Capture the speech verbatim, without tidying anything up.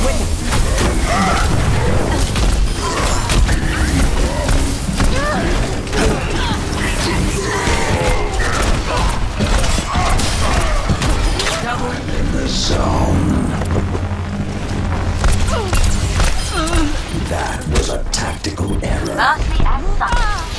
In the zone. That was a tactical error. Mercy and success.